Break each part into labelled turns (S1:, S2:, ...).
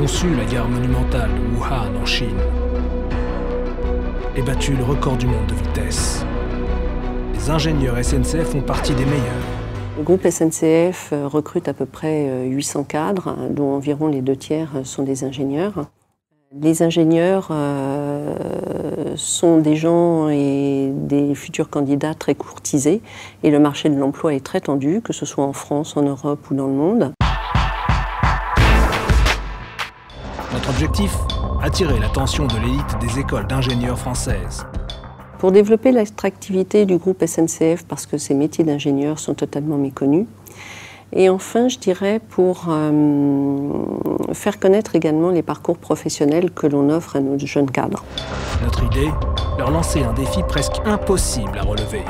S1: conçu la gare monumentale de Wuhan en Chine et battu le record du monde de vitesse. Les ingénieurs SNCF font partie des meilleurs.
S2: Le groupe SNCF recrute à peu près 800 cadres, dont environ les 2/3 sont des ingénieurs. Les ingénieurs sont des gens et des futurs candidats très courtisés et le marché de l'emploi est très tendu, que ce soit en France, en Europe ou dans le monde.
S1: Notre objectif, attirer l'attention de l'élite des écoles d'ingénieurs françaises.
S2: Pour développer l'attractivité du groupe SNCF, parce que ces métiers d'ingénieurs sont totalement méconnus. Et enfin, je dirais pour faire connaître également les parcours professionnels que l'on offre à nos jeunes cadres.
S1: Notre idée, leur lancer un défi presque impossible à relever.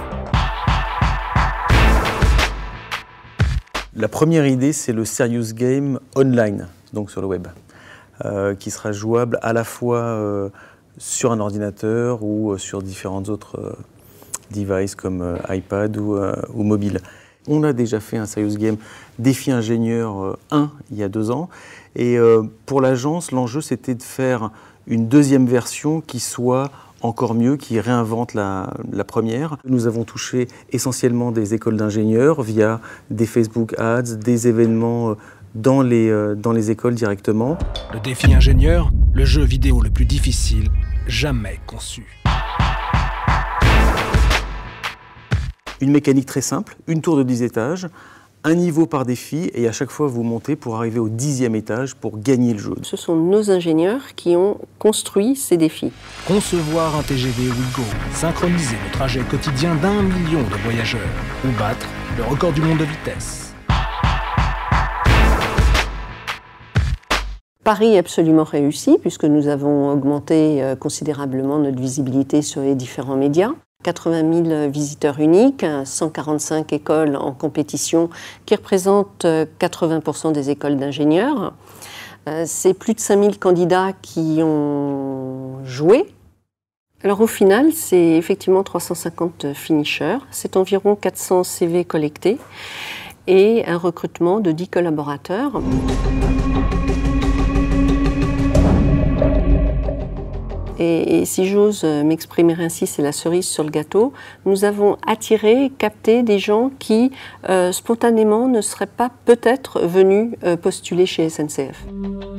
S3: La première idée, c'est le Serious Game online, donc sur le web, qui sera jouable à la fois sur un ordinateur ou sur différentes autres devices comme iPad ou mobile. On a déjà fait un Serious Game Défi Ingénieur 1 il y a 2 ans. Et pour l'agence, l'enjeu c'était de faire une deuxième version qui soit encore mieux, qui réinvente la première. Nous avons touché essentiellement des écoles d'ingénieurs via des Facebook Ads, des événements dans les écoles directement.
S1: Le Défi Ingénieur, le jeu vidéo le plus difficile jamais conçu.
S3: Une mécanique très simple, une tour de 10 étages, un niveau par défi et à chaque fois vous montez pour arriver au 10e étage pour gagner le jeu.
S2: Ce sont nos ingénieurs qui ont construit ces défis.
S1: Concevoir un TGV Ouigo, synchroniser le trajet quotidien d'1 million de voyageurs ou battre le record du monde de vitesse.
S2: Pari absolument réussi puisque nous avons augmenté considérablement notre visibilité sur les différents médias. 80 000 visiteurs uniques, 145 écoles en compétition qui représentent 80% des écoles d'ingénieurs. C'est plus de 5 000 candidats qui ont joué. Alors au final, c'est effectivement 350 finishers, c'est environ 400 CV collectés et un recrutement de 10 collaborateurs. Et si j'ose m'exprimer ainsi, c'est la cerise sur le gâteau, nous avons attiré, capté des gens qui, spontanément, ne seraient pas peut-être venus postuler chez SNCF.